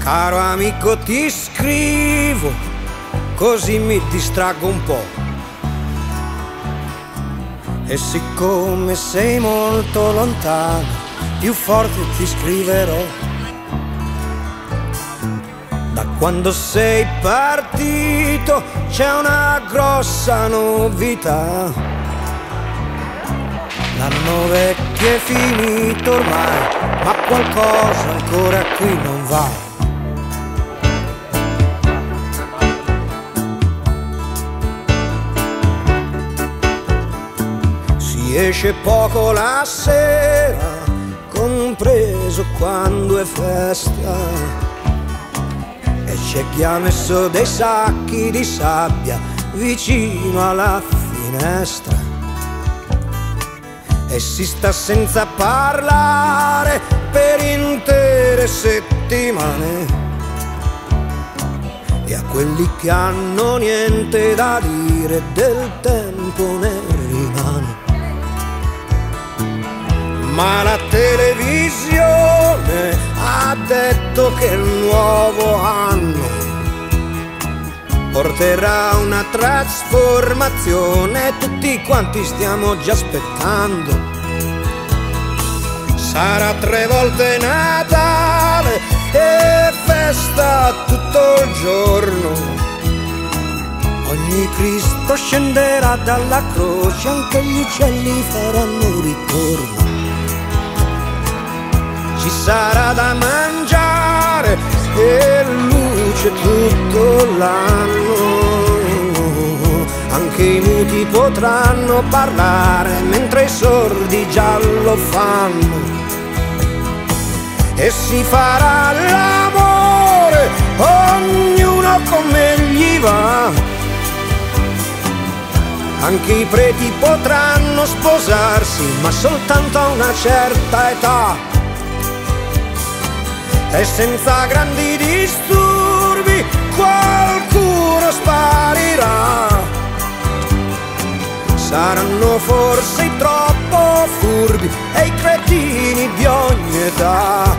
Caro amico, ti scrivo, così mi distraggo un po'. E siccome sei molto lontano, più forte ti scriverò. Da quando sei partito c'è una grossa novità. L'anno vecchio è finito ormai, ma qualcosa ancora qui non va. Si esce poco la sera, compreso quando è festa, e c'è chi ha messo dei sacchi di sabbia vicino alla finestra. E si sta senza parlare per intere settimane. E a quelli che hanno niente da dire del tempo ne rimane. Ma la televisione ha detto che il nuovo anno porterà una trasformazione, tutti quanti stiamo già aspettando. Sarà 3 volte Natale e festa tutto il giorno. Ogni Cristo scenderà dalla croce, anche gli uccelli faranno ritorno. Ci sarà da mangiare e luce tutto l'anno. Anche i muti potranno parlare mentre i sordi già lo fanno. E si farà l'amore, ognuno come gli va. Anche i preti potranno sposarsi, ma soltanto a una certa età. E senza grandi disturbi qualcuno sparirà. Saranno forse i troppo furbi e i cretini di ogni età.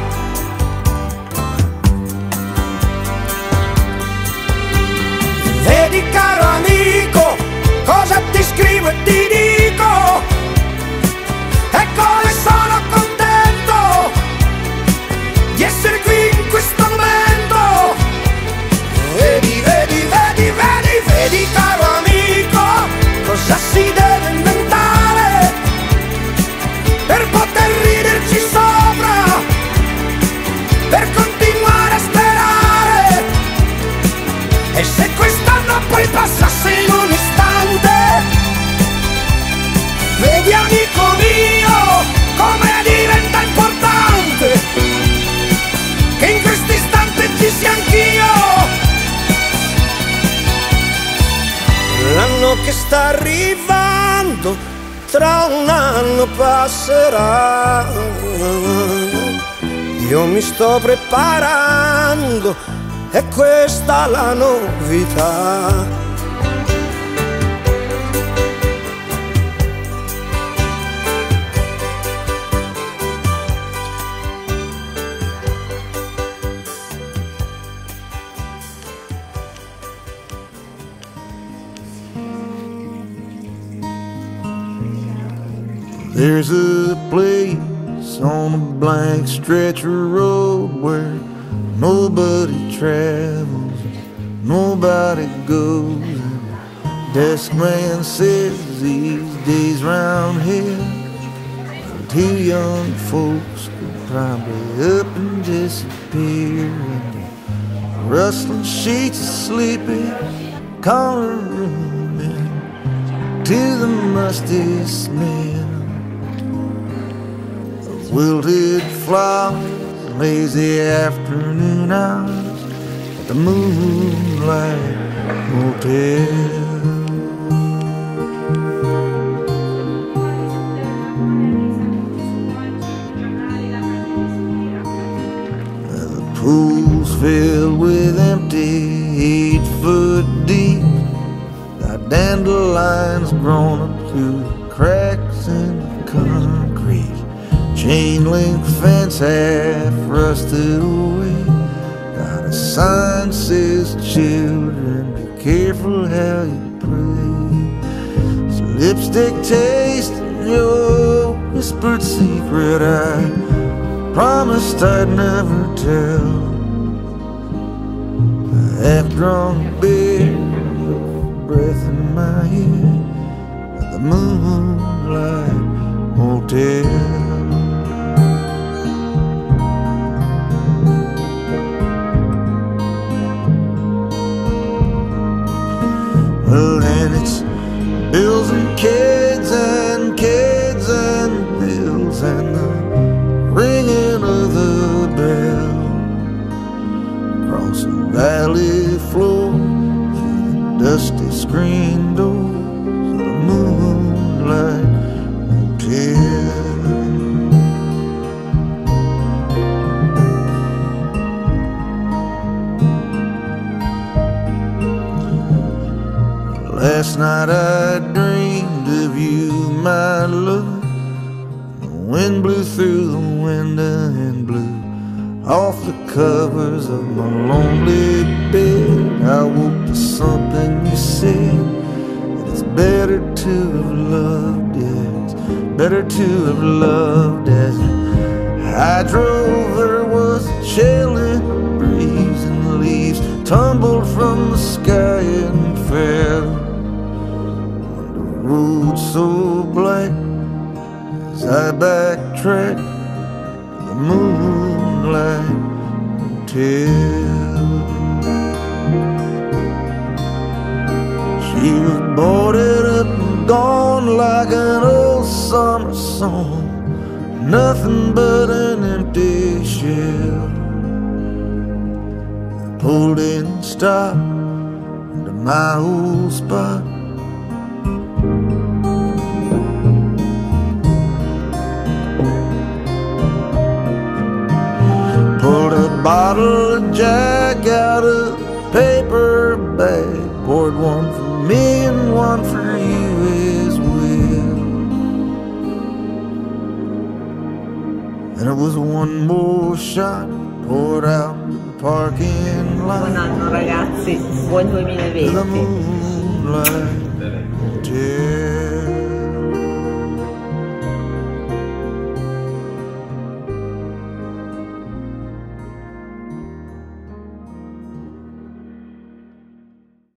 Vedi caro amico, cosa ti scrivo e ti dico, e come sono contento di essere qui in questo momento. Vedi, vedi, vedi, vedi, vedi caro amico, cosa si deve inventare per poter riderci sopra, per continuare a sperare. E se quest'anno poi passasse in un istante, vedi amico mio come diventa importante che in questo istante ci sia anch'io. L'anno che sta arrivando tra un anno passerà. Io mi sto preparando, è questa la novità. There's a place on a blank stretch of road where nobody travels, nobody goes. Desk man says these days round here, 2 young folks could probably up and disappear. And the rustling sheets of sleepy corner room to the musty smell of wilted flowers, lazy afternoon hours at the Moonlight Motel. The pool's filled with empty, 8 foot deep. Got dandelions grown up through the cracks in the concrete. Chain link fence half rusted away. Got a sign says, children, be careful how you pray. So lipstick taste in your whispered secret, I promised I'd never tell. A half-drunk beer, breath in my ear, at the Moonlight Motel. Well, and it's bills and kids and bills and the ringing of the bell across a valley floor through the dusty screen doors of the Moonlight Motel. Last night I dreamed of you, my love. The wind blew through the window and blew off the covers of my lonely bed. I woke to something you said, that it's better to have loved, yeah, it's better to have loved. As I drove, there was a chilling breeze, and the leaves tumbled from the sky and fell. Road so black as I backtracked to the Moonlight Motel. She was boarded up and gone like an old summer song, nothing but an empty shell. I pulled in and stopped into my old spot. Pulled a bottle of Jack out of a paper bag, poured one for me and one for you as well. And it was one more shot poured out in the parking lot. Buon anno ragazzi, buon 2020.